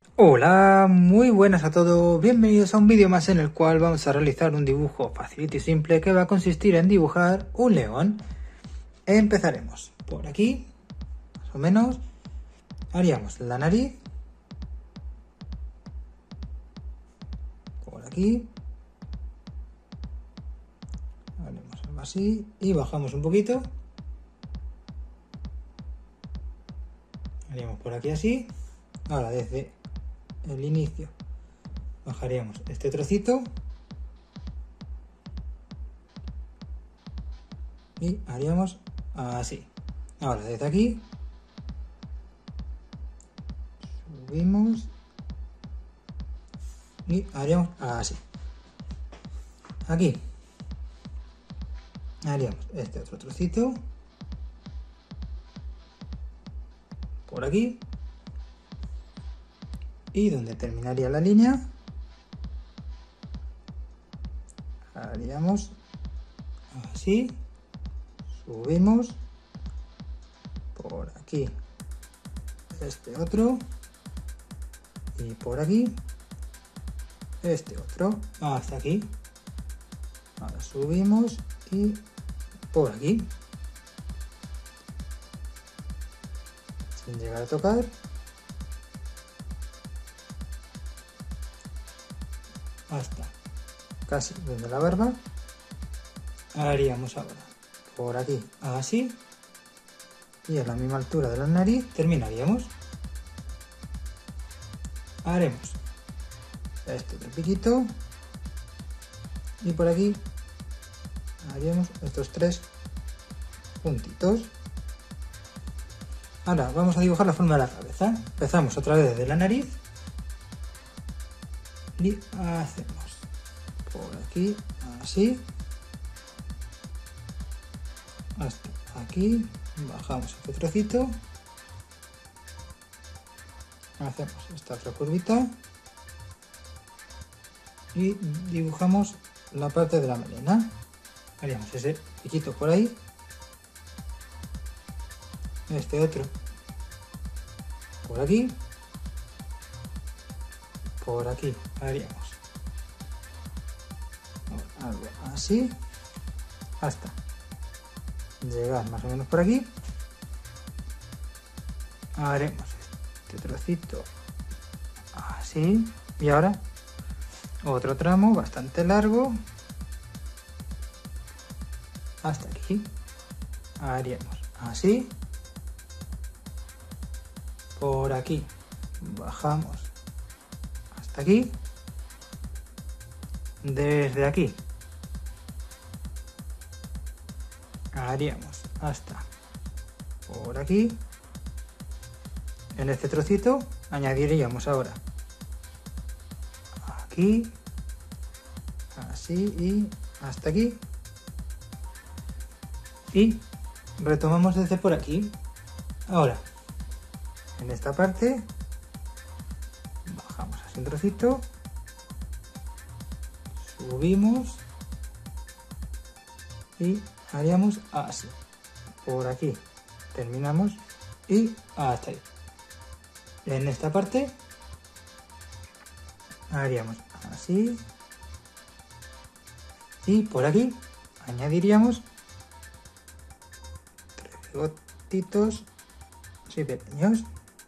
Hola, muy buenas a todos, bienvenidos a un vídeo más en el cual vamos a realizar un dibujo facilito y simple que va a consistir en dibujar un león. Empezaremos por aquí, más o menos, haríamos la nariz, por aquí, haremos algo así y bajamos un poquito, haríamos por aquí así. Ahora desde el inicio bajaríamos este trocito y haríamos así. Ahora desde aquí subimos y haríamos así. Aquí haríamos este otro trocito por aquí y donde terminaría la línea haríamos así, subimos por aquí este otro y por aquí este otro hasta aquí. Ahora subimos y por aquí sin llegar a tocar. Hasta casi donde la barba. Haríamos ahora por aquí así y a la misma altura de la nariz terminaríamos. Haremos este otro piquito y por aquí haríamos estos tres puntitos. Ahora vamos a dibujar la forma de la cabeza. Empezamos otra vez desde la nariz y hacemos por aquí así hasta aquí, bajamos este trocito, hacemos esta otra curvita y dibujamos la parte de la melena. Haríamos ese piquito por ahí, este otro por aquí haríamos algo así hasta llegar más o menos por aquí. Haremos este trocito así y ahora otro tramo bastante largo hasta aquí. Haríamos así, por aquí bajamos hasta aquí, desde aquí haríamos hasta por aquí. En este trocito añadiríamos ahora aquí, así y hasta aquí y retomamos desde por aquí. Ahora en esta parte bajamos así un trocito, subimos y haríamos así, por aquí terminamos y hasta ahí. En esta parte haríamos así y por aquí añadiríamos tres bigotitos así pequeños,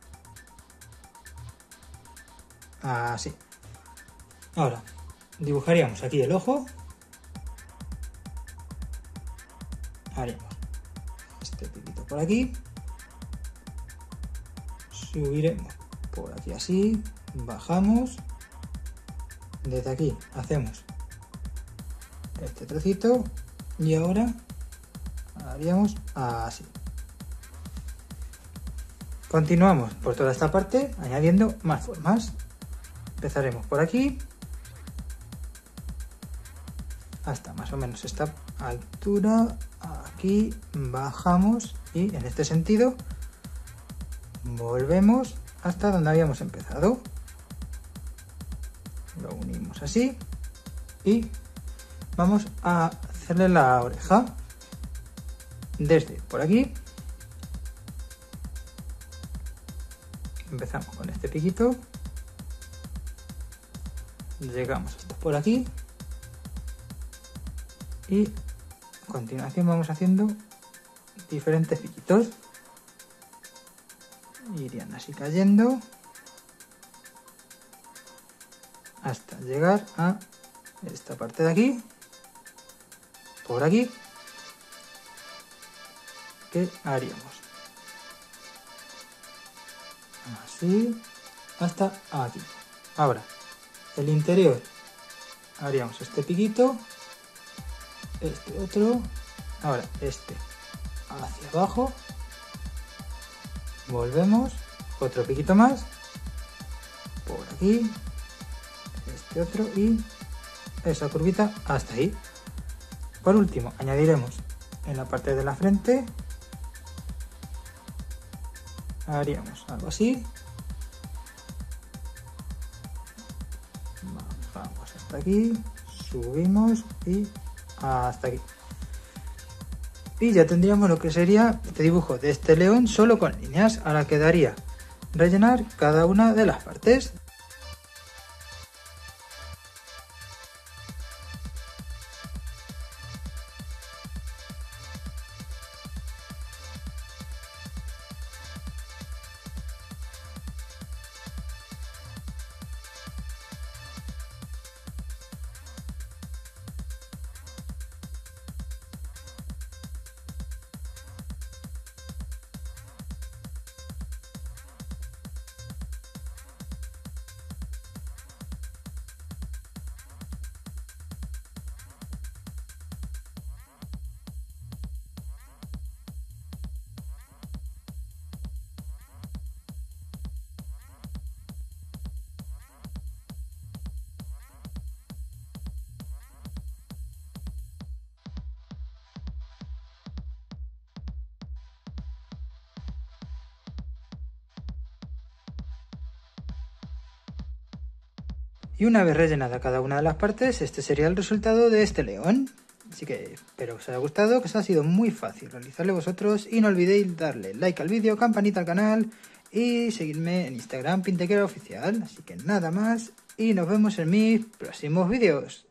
así. Ahora dibujaríamos aquí el ojo, haríamos este piquito por aquí, subiremos por aquí así, bajamos, desde aquí hacemos este trocito y ahora haríamos así. Continuamos por toda esta parte añadiendo más formas. Empezaremos por aquí hasta más o menos esta altura, aquí bajamos y en este sentido volvemos hasta donde habíamos empezado, lo unimos así y vamos a hacerle la oreja desde por aquí. Empezamos con este piquito llegamos hasta por aquí y a continuación vamos haciendo diferentes piquitos. Irían así cayendo hasta llegar a esta parte de aquí, por aquí, que haríamos así hasta aquí. Ahora el interior haríamos este piquito, este otro, ahora este hacia abajo, volvemos, otro piquito más por aquí, este otro y esa curvita hasta ahí. Por último añadiremos en la parte de la frente, haríamos algo así, bajamos hasta aquí, subimos y hasta aquí. Y ya tendríamos lo que sería este dibujo de este león solo con líneas. Ahora quedaría rellenar cada una de las partes. Y una vez rellenada cada una de las partes, este sería el resultado de este león. Así que espero que os haya gustado, que os ha sido muy fácil realizarlo vosotros. Y no olvidéis darle like al vídeo, campanita al canal y seguidme en Instagram, Pintequera Oficial. Así que nada más y nos vemos en mis próximos vídeos.